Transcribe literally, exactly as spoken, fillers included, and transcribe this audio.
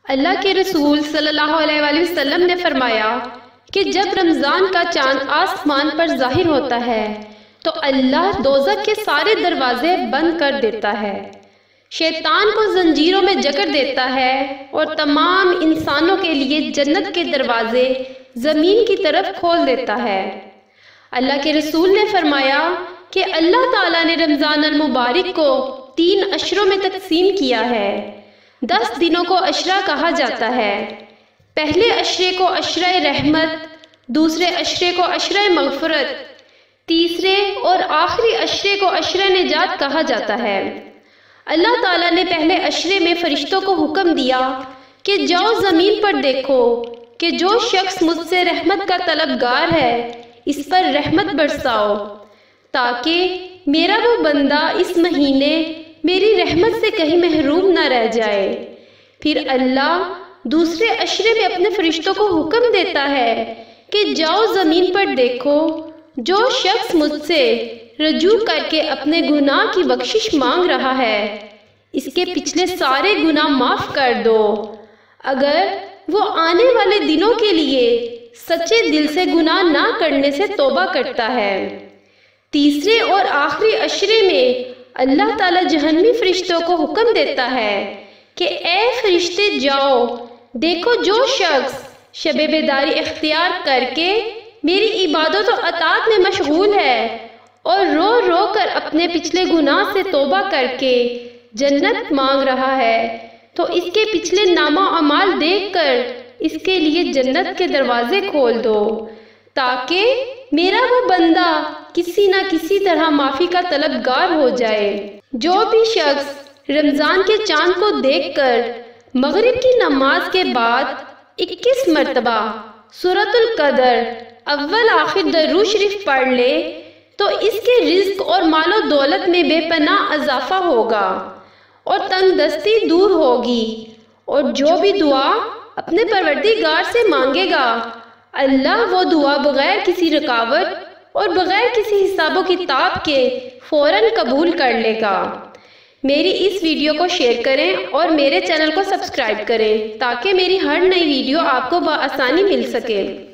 اللہ کے رسول صلی اللہ علیہ وآلہ وسلم نے فرمایا کہ جب رمضان کا چاند آسمان پر ظاہر ہوتا ہے تو اللہ دوزخ کے سارے دروازے بند کر دیتا ہے، شیطان کو زنجیروں میں جکڑ دیتا ہے اور تمام انسانوں کے لیے جنت کے دروازے زمین کی طرف کھول دیتا ہے۔ اللہ کے رسول نے فرمایا کہ اللہ تعالیٰ نے رمضان المبارک کو تین عشروں میں تقسیم کیا ہے۔ دس دنوں کو عشرہ کہا جاتا ہے۔ پہلے عشرے کو عشرہ رحمت، دوسرے عشرے کو عشرہ مغفرت، تیسرے اور آخری عشرے کو عشرہ نجات کہا جاتا ہے۔ اللہ تعالیٰ نے پہلے عشرے میں فرشتوں کو حکم دیا کہ جاؤ زمین پر دیکھو کہ جو شخص مجھ سے رحمت کا طلبگار ہے اس پر رحمت برساؤ، تاکہ میرا وہ بندہ اس مہینے میری رحمت سے کہیں محروم نہ رہ جائے۔ پھر اللہ دوسرے عشرے میں اپنے فرشتوں کو حکم دیتا ہے کہ جاؤ زمین پر دیکھو جو شخص مجھ سے رجوع کر کے اپنے گناہ کی بخشش مانگ رہا ہے اس کے پچھلے سارے گناہ معاف کر دو، اگر وہ آنے والے دنوں کے لیے سچے دل سے گناہ نہ کرنے سے توبہ کرتا ہے۔ تیسرے اور آخری عشرے میں اللہ تعالیٰ جہنمی فرشتوں کو حکم دیتا ہے کہ اے فرشتے جاؤ دیکھو جو شخص شب بیداری اختیار کر کے میری عبادت و اطاعت میں مشغول ہے اور رو رو کر اپنے پچھلے گناہ سے توبہ کر کے جنت مانگ رہا ہے تو اس کے پچھلے نامہ اعمال دیکھ کر اس کے لیے جنت کے دروازے کھول دو، تاکہ میرا وہ بندہ کسی نہ کسی طرح معافی کا طلبگار ہو جائے۔ جو بھی شخص رمضان کے چاند کو دیکھ کر مغرب کی نماز کے بعد اکیس مرتبہ سورۃ القدر اول آخر درود شریف پڑھ لے تو اس کے رزق اور مال و دولت میں بے پناہ اضافہ ہوگا اور تنگ دستی دور ہوگی، اور جو بھی دعا اپنے پروردگار سے مانگے گا اللہ وہ دعا بغیر کسی رکاوٹ اور بغیر کسی حساب و کتاب کے فوراً قبول کر لے گا۔ میری اس ویڈیو کو شیئر کریں اور میرے چینل کو سبسکرائب کریں تاکہ میری ہر نئی ویڈیو آپ کو بآسانی مل سکے۔